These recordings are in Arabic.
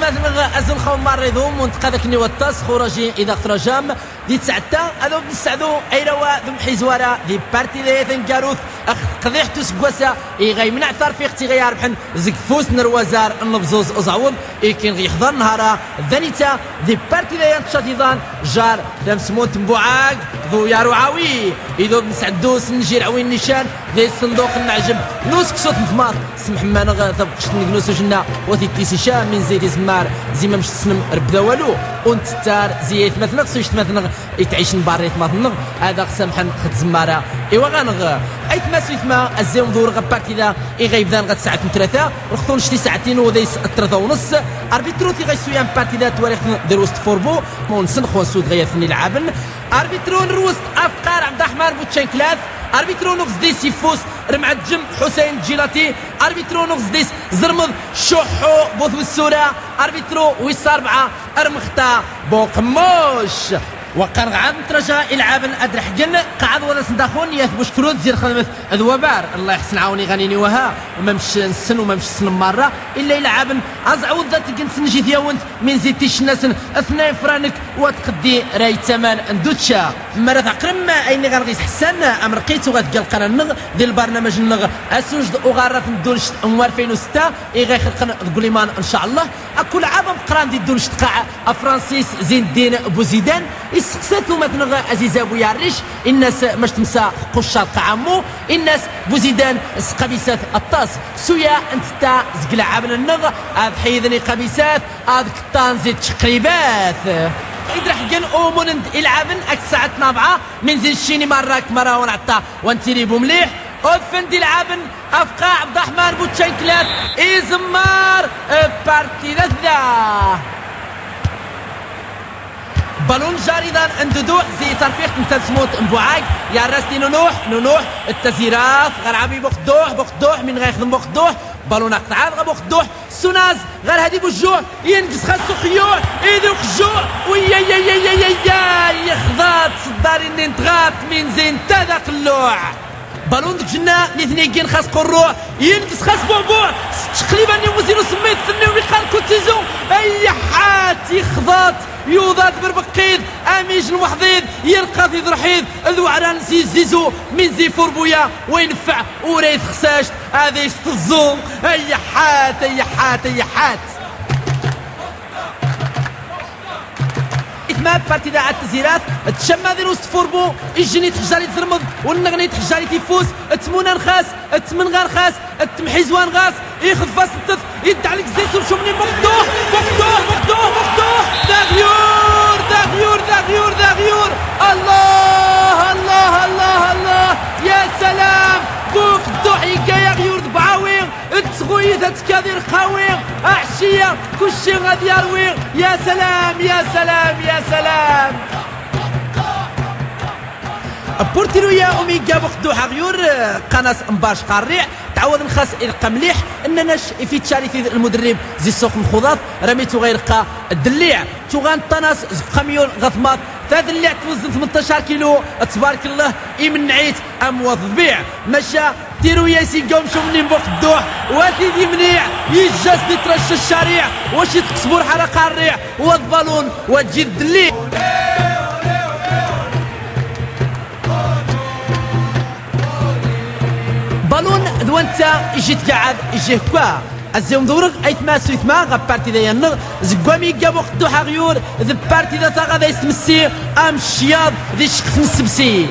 مثلا ازل خوم مريضهم منطقه ذاك النيوتاس خرجي اذا خرجام دي تسعتا هذا بنسعدو ايروا ذم حيزواره دي بارتي دي ثنكاروث قضيحتو سكواسا غيمنع ثار في غيار بحن زكفوس نروازار النبزوز ازعوض كاين غيحضر نهار ذانيتا دي بارتي دي تشاتيضان جار دام سموت مبوعاق ذو يا رعاوي اذا بنسعدو سنجير عوين نيشان ذي الصندوق النعجم نوسك صوت نثمار سمح ما ثبقش نجلوس وجنا وثيتيسي شام من زيت زمار زي ما مش تسلم ربدا والو وانت تار زيت مثلا خصوش مثلا يتعيش نباريت مثلا هذا سامحا خد زماره ايوا غنغ اي تماسي ثما الزيم دور غبارتي ذا غيبدان غد ساعه ثلاثه وخطون شتي ساعتين وديس ثلاثه ونص اربيتروتي غيسويان بارتي ذا تواريخ دير وسط فوربو مونسن خوان سود غيثني لعابن اربيترون روست افكار عبد الرحمن بوتشانكلاث اربيترون ديس يفوس رمع الجم حسين جيلاتي اربيترو ديس زرمض شوحو بوث السورة اربيترو ويس 4 ارمختا بوقموش وقرغ عاد ترجع العاب ادرحجن قعد ولا سنداخون يثبش كرود زير خدمت ذوبار الله يحسن عاوني غنيني وها وما مش نسن وما مش سن مره الا يلعب ازعود ذات كنسنجي ثياونت من زيتيش الناس 2 فرانك وتقدي راي ثمن اندوتشا مرة قرم ايني غنغيس حسن امرقيت وغتلقى القناه ديال البرنامج النغ اسوجد وغرف ندونش 2006 غيخلق قوليمان ان شاء الله كل عام قران دي دونش تقع فرانسيس زين الدين بوزيدان سقساتو مثلا عزيز ابو يعرش الناس مش تمسى قشار قعمو الناس بوزيدان قبيسات الطاس سويا انت تا زقلع عبن النغ هذ حيدني قبيسات هذ كطان زيت تقريبات إذا حقن أومونند العابن أكساعة 4 من زين الشيني مراك مرة ونعطا وانتريبو مليح أوفندي العابن أفقاع عبد الرحمن بوتشانكلات إزمار بارتي ذا بالون جاريدان انددوح زي ترفيق انت سموت مبوعاق يا راستي نونوح التزيرات غرعبي بخدوح من غير يخدم بخدوح بالون قطعات بخدوح سوناز غير هادي بوجوع ينقص خاصو خيوع يدوق الجوع ويا يا يا يا يا يا يخضات صداري نتغات من زين تادا قلوع بالون ديك جنا الاثنين خاص قروع ينقص خاص بوبوع تقريبا يوزينو سميت ثني ويقال كوتيزو اي حات يخضات يوضات بربقيد اميج الوحضيد يلقى في ذرحيد الوعران زيزو من زي فوربويا وينفع وريث خساشت هذا يستظو اي حات إثمات بارتي ذا التزيرات تشمى ذي وسط فوربو الجني تحجاري تزرمض والنغني تحجاري تيفوز التمونا نخاس التمن غار خاس التمحيزوان غاس ياخذ فاس التث يدع لك زيت وشو منين بخدوح داغيور الله يا سلام بوك الضحي يا غيور بعاوير تغويت تكاذير خاوير عشيه كلشي غادي يروير يا سلام بورتيرويا اوميغا بخدوح غيور قناص مباش قاريع تعود نخاس يلقى مليح اننا في تشاريتي المدرب زي السوق الخضاط رميتو غيرقى الدليع توغان طناس زقاميون غثماط ثلاث اللي توزن 18 كيلو تبارك الله يمنعيت اموات بيع مشى تيرويا سيقوم شو منين بخدوح واتيدي منيع يجاز يترش الشارع واش يتقصبور حلقه الريع والبالون وتجي الدليع بالون دوانتا يجي تقعد يجي كوا الزيوم دورك اي تماسو يثما غبارتي ذا ينغ زقوامي قابو خدو حغيور ذا بارتي ذا تاغا ذا يستمسي ام الشياض ذي شقف نسبسي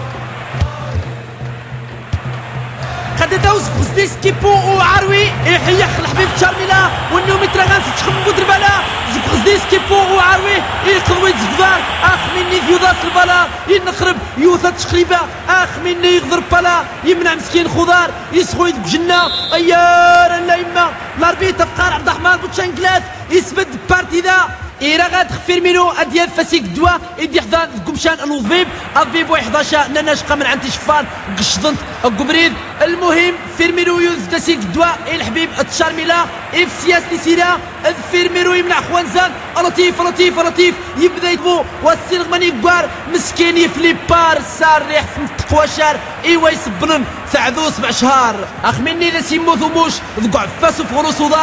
قد داوز بزنيس كيبو وعروي يحيح الحبيب تشارميلا والنيومي تراغان تشخم بودربالا بزنيس كيبو وعروي يقضوي تزقدار اخ مني ذيوذات البلا ينخرب يوثا تشخريبا اخ مني يغضر بالا يمنع مسكين خضار يسخويد بجنة ايار اللايمة الاربيت افقار عبد الرحمن بوتشانكلاث يثبت بارتي ذا إيرا غاد فيرمينو أديال فاسيك دوا إدي حضان قمشان الوظبيب الضبيب و11 نناشقة من عند شفان قشطنت القبريد المهم فيرمينو يوز فاسيك دوا الحبيب التشارميلا إف سياسي سيرا فيرمينو يمنع خوانزان لطيف يبدا يتبو والسيرغ ماني قوار مسكين يفليبار سار ريح في التقواشار إيوا يسبلن ثعذو 7 شهر أخ مني ذا سيمو ثموش ذقع فاسو في غروس ودار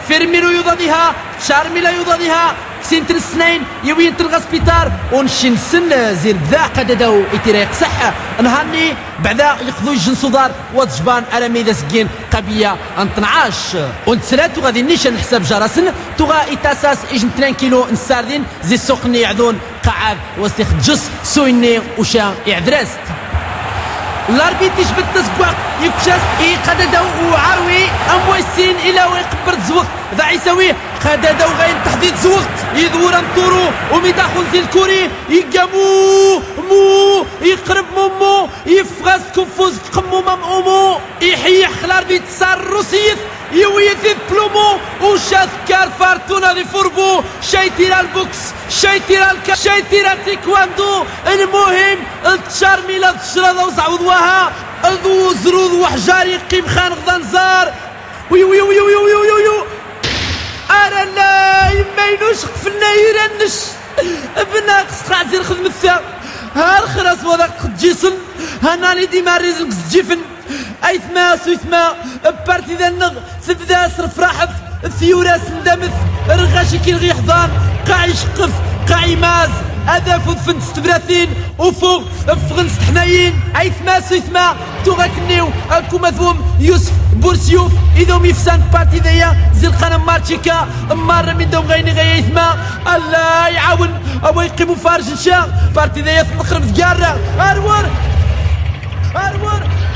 فيرمينو يضادها شارميلا يضادها سنتر السنين يوين تلغى سبيتار ونشن سن زير ذا قددو يتريق صح نهارني بعدا يقضوا يجنسوا دار وتجبان على ميدا سكين قبيه انطنعاش ونتسرات وغادي نيشان حساب جراسن تغا إتاساس إجن 2 كيلو نساردين زي السوقني يعذون قعاد وسيخ جس سويني وشا يعذرست الاربيت يجبد تسقواق يكشاس قددو وعاوي امويسين الى ويقبر تزوق ذا عيساوي قددو غاين تحديد زوقت يدور امطورو وميداخل زي الكوري يقامو مو يقرب مومو يفغاس كنفوز قمو مامومو يحيح الاربيت صار روسيث يويث بلومو وشاث كار فارتونا دي فوربو شايتيرا البوكس شايتيرا شايتيرا تيكواندو المهم التشارميلا تشرد وزعوضوها ذو زرود وحجار يقيم خان غضنزار وي وي وي وي وي وي وي أنا لا يمينوش قفلنا يرنش بناقص قاعد خدم الثا ها الخراس وذاك جيسن هانالي ديما ريزلك جيفن ايثما سويثما بارتيزان سبدا صرف راحف ثيوراس ندمث رغاشي كي الغي حضان قاع يشقف قاع يماز هذا فوت 36 وفوق فغنس حنايين ايثما سويثما توغاكنيو اكو مذوم يوسف بورسيوف اذا ميفسان بارتي ذيا زي القنم مارتشيكا مارة من دوم غيني غيثما الله يعاون ابو يقيمو فارج نشا بارتي ذيا في المخرب ثقارة ارور